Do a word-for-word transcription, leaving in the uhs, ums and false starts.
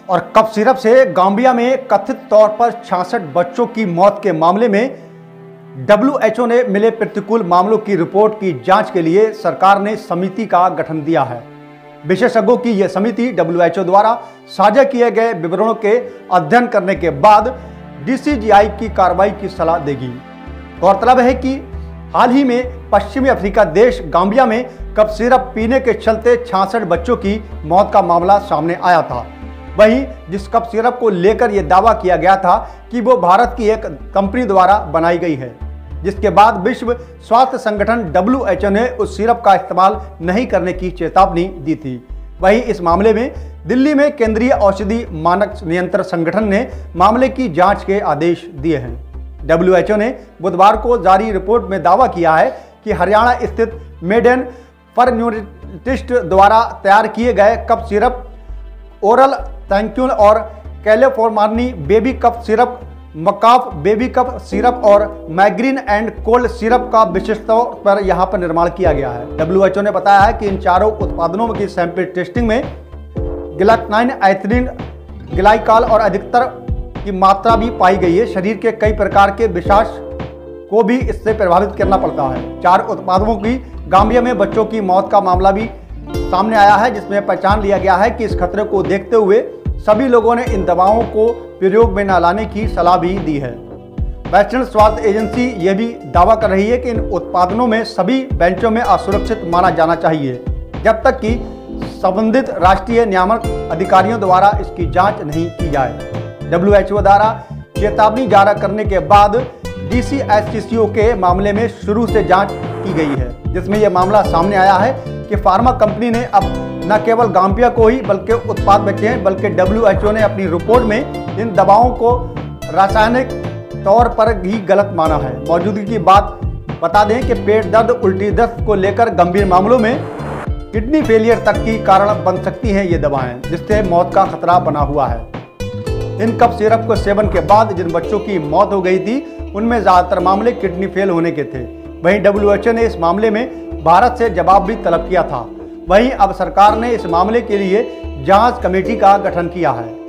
और cough syrup से Gambia में कथित तौर पर छियासठ बच्चों की मौत के मामले में डब्ल्यू एच ओ ने मिले प्रतिकूल मामलों की रिपोर्ट की जांच के लिए सरकार ने समिति का गठन दिया है। विशेषज्ञों की यह समिति डब्ल्यू एच ओ द्वारा साझा किए गए विवरणों के अध्ययन करने के बाद डी सी जी आई की कार्रवाई की सलाह देगी। गौरतलब है कि हाल ही में पश्चिमी अफ्रीका देश गाम्बिया में कफ सिरप पीने के चलते छियासठ बच्चों की मौत का मामला सामने आया था। वहीं जिस कफ सिरप को लेकर यह दावा किया गया था कि वो भारत की एक कंपनी द्वारा बनाई गई है, जिसके बाद विश्व स्वास्थ्य संगठन डब्ल्यू एच ओ ने उस सिरप का इस्तेमाल नहीं करने की चेतावनी दी थी। वहीं इस मामले में दिल्ली में केंद्रीय औषधि मानक नियंत्रण संगठन ने मामले की जांच के आदेश दिए हैं। डब्ल्यू एच ओ ने बुधवार को जारी रिपोर्ट में दावा किया है कि हरियाणा स्थित मेडेन फार्मास्यूटिक्स द्वारा तैयार किए गए कफ सिरप ओरल थैंक्यूल और कैलिफोर्मानी बेबी कफ सिरप, मकाफ बेबी कफ सिरप और माइग्रेन एंड कोल्ड सिरप का विशेष तौर पर यहां पर निर्माण किया गया है। डब्ल्यू एच ओ ने बताया है कि इन चारों उत्पादनों की सैंपल टेस्टिंग में गिलाक्टाइन, एथिलीन ग्लाइकॉल और अधिकतर की मात्रा भी पाई गई है। शरीर के कई प्रकार के विषांश को भी इससे प्रभावित करना पड़ता है। चार उत्पादों की गाम्बिया में बच्चों की मौत का मामला भी सामने आया है, जिसमें पहचान लिया गया है कि इस खतरे को देखते हुए सभी लोगों ने इन दवाओं को प्रयोग में न लाने की सलाह भी दी है। वैश्विक स्वास्थ्य एजेंसी यह भी दावा कर रही है कि इन उत्पादनों में सभी बेंचों में असुरक्षित माना जाना चाहिए जब तक कि संबंधित राष्ट्रीय नियामक अधिकारियों द्वारा इसकी जांच नहीं की जाए। डब्ल्यू एच ओ द्वारा चेतावनी जारी करने के बाद डी सी एस सी सी ओ के मामले में शुरू से जांच की गई है, जिसमें यह मामला सामने आया है कि फार्मा कंपनी ने अब न केवल गाम्बिया को ही बल्कि उत्पाद बेचे हैं, बल्कि डब्ल्यू एच ओ ने अपनी रिपोर्ट में इन दवाओं को रासायनिक तौर पर ही गलत माना है। मौजूदगी की बात बता दें कि पेट दर्द, उल्टी दस्त को लेकर गंभीर मामलों में किडनी फेलियर तक की कारण बन सकती हैं ये दवाएं, जिससे मौत का खतरा बना हुआ है। इन कफ सिरप को सेवन के बाद जिन बच्चों की मौत हो गई थी उनमें ज़्यादातर मामले किडनी फेल होने के थे। वहीं डब्ल्यू एच ओ ने इस मामले में भारत से जवाब भी तलब किया था। वहीं अब सरकार ने इस मामले के लिए जांच कमेटी का गठन किया है।